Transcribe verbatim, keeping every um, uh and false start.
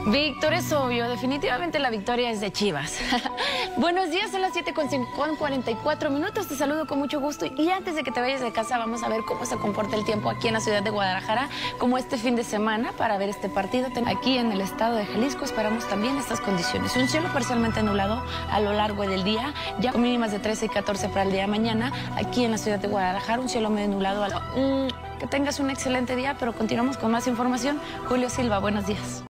Víctor, es obvio, definitivamente la victoria es de Chivas. Buenos días, son las siete con cuarenta y cuatro minutos, te saludo con mucho gusto y antes de que te vayas de casa vamos a ver cómo se comporta el tiempo aquí en la ciudad de Guadalajara, como este fin de semana para ver este partido. Aquí en el estado de Jalisco esperamos también estas condiciones, un cielo parcialmente nublado a lo largo del día, ya con mínimas de trece y catorce para el día de mañana, aquí en la ciudad de Guadalajara, un cielo medio nublado. A lo... mm, que tengas un excelente día, pero continuamos con más información. Julio Silva, buenos días.